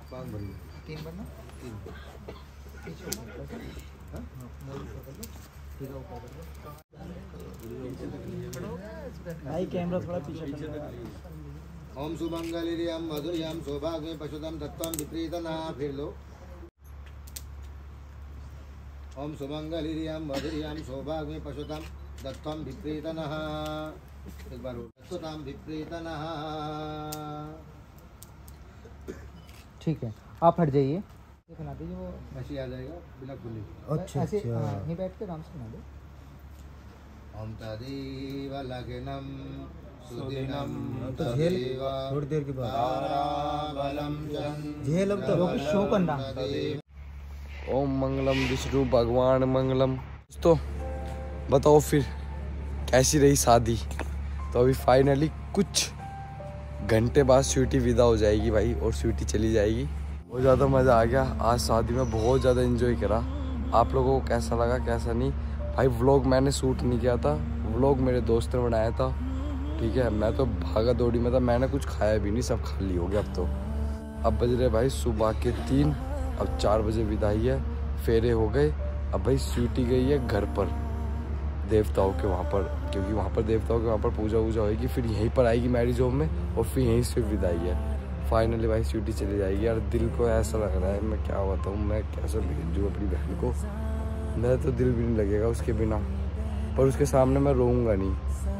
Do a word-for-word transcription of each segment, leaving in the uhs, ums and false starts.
तीन बनना तीन भाई कैमरा थोड़ा पीछे। ओम सुमंगलिरियम मधुरियम सौभाग्य पशुतम तत्वम विपरीतना। फिर लो। ओम सुमंगलिरियम मधुरियम सौभाग्य पशुतम तत्वम विपरीतना। एक बार तत्वम विपरीतना। ठीक है, आप हट जाइए, बना दीजिए वो ऐसे आ जाएगा बिना खुले। अच्छा ऐसे नहीं बैठ के आराम से बना दो। ओम तदेव लग्नम सुदिनम तो झेल थोड़ी देर के बाद झेल अब तो शो करना। ओम मंगलम विष्णु भगवान मंगलम। तो बताओ फिर कैसी रही शादी। तो अभी फाइनली कुछ घंटे बाद स्वीटी विदा हो जाएगी भाई, और स्वीटी चली जाएगी। बहुत ज़्यादा मज़ा आ गया आज शादी में, बहुत ज़्यादा एंजॉय करा। आप लोगों को कैसा लगा कैसा नहीं भाई। व्लॉग मैंने शूट नहीं किया था, व्लॉग मेरे दोस्त ने बनाया था। ठीक है, मैं तो भागा दौड़ी में था, मैंने कुछ खाया भी नहीं, सब खाली हो गया। अब तो अब बज रहे भाई सुबह के तीन। अब चार बजे विदाई है, फेरे हो गए। अब भाई स्वीटी गई है घर पर देवताओं के वहाँ पर, क्योंकि वहाँ पर देवताओं के वहाँ पर पूजा वूजा होगी। फिर यहीं पर आएगी मैरिज होम में, और फिर यहीं से विदाई है। फाइनली भाई स्वीटी चली जाएगी। यार दिल को ऐसा लग रहा है, मैं क्या बताऊँ, मैं कैसे भेजूँ अपनी बहन को। मेरा तो दिल भी नहीं लगेगा उसके बिना, पर उसके सामने मैं रोऊंगा नहीं।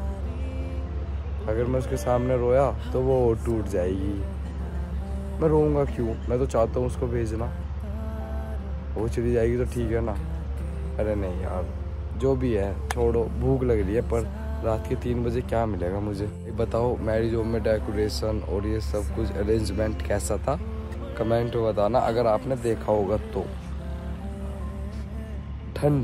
अगर मैं उसके सामने रोया तो वो टूट जाएगी। मैं रोऊंगा क्यों, मैं तो चाहता हूँ उसको भेजना। वो चली जाएगी तो ठीक है ना। अरे नहीं यार, जो भी है छोड़ो, भूख लग रही है। पर रात के तीन बजे क्या मिलेगा मुझे, बताओ। मैरिज होम में डेकोरेशन और ये सब कुछ अरेंजमेंट कैसा था, कमेंट में बताना अगर आपने देखा होगा तो। ठंड।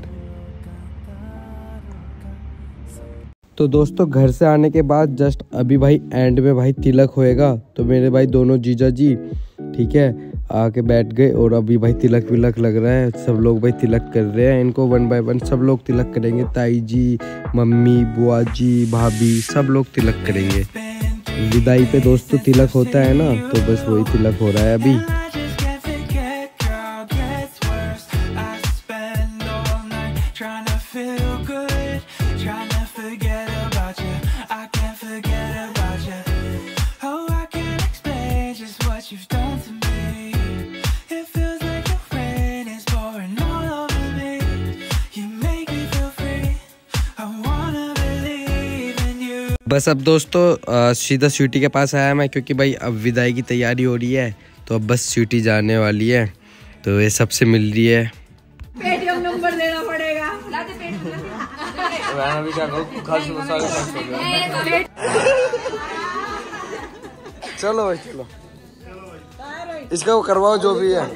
तो दोस्तों घर से आने के बाद जस्ट अभी भाई एंड में भाई तिलक होएगा। तो मेरे भाई दोनों जीजा जी ठीक है आके बैठ गए, और अभी भाई तिलक विलक लग रहा है। सब लोग भाई तिलक कर रहे हैं इनको, वन बाय वन सब लोग तिलक करेंगे। ताई जी, मम्मी, बुआ जी, भाभी, सब लोग तिलक करेंगे। विदाई पे दोस्तों तिलक होता है ना, तो बस वही तिलक हो रहा है अभी। बस अब दोस्तों सीधा स्वीटी के पास आया मैं, क्योंकि भाई अब विदाई की तैयारी हो रही है। तो अब बस स्वीटी जाने वाली है, तो ये सबसे मिल रही है। पेटीएम नंबर देना पड़ेगा। मैं भी क्या कहूँ, खर्च मसाले खर्च हो गए। चलो भाई चलो, इसका वो करवाओ जो भी है।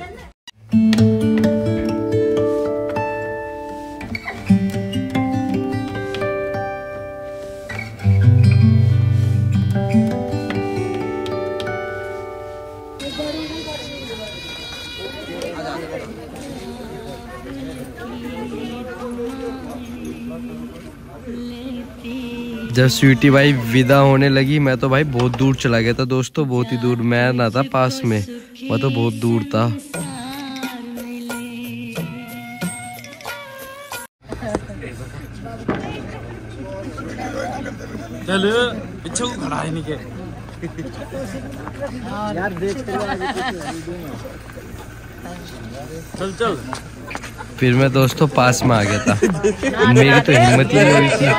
जब स्वीटी भाई विदा होने लगी, मैं तो भाई बहुत दूर चला गया था दोस्तों, बहुत ही दूर। मैं ना था पास में, मैं तो बहुत दूर था। चल पीछे को खड़ा है नहीं के यार देख चल चल। फिर मैं दोस्तों पास में आ गया था, मेरी तो हिम्मत ही नहीं हुई थी।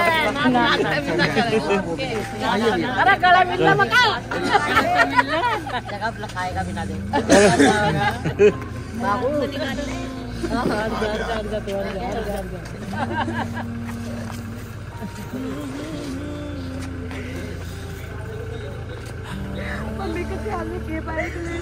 मम्मी को ख्याल में के पाए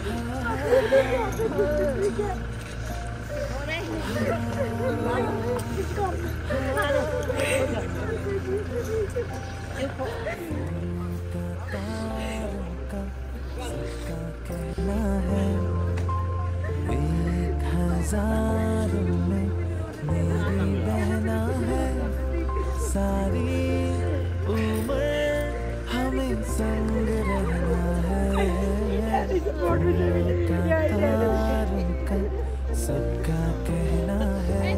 सारी उम्र हमें संग रहना है। सबका कहना है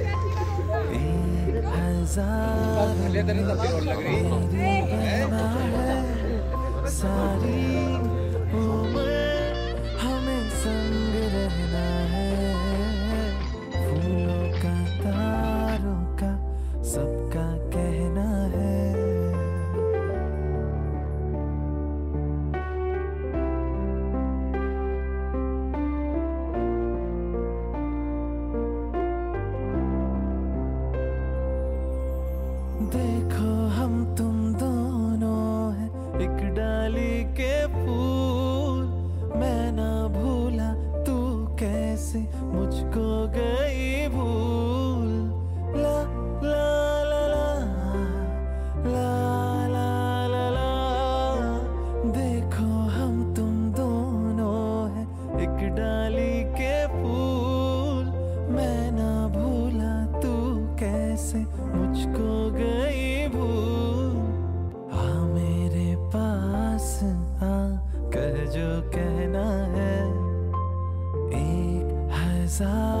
एक हजार सारी उम्र हमें संग रहना है फूलों का तारों का सबका कहना है देखो हम तुम दोनों हैं एक डाली के फूल मैं ना भूला तू कैसे मुझको गई भूल ला ला ला ला ला ला ला ला देखो हम तुम दोनों हैं एक डाली के फूल मैं ना भूला तू कैसे मुझको गई भूल आ मेरे पास आ कह जो कहना है एक हजार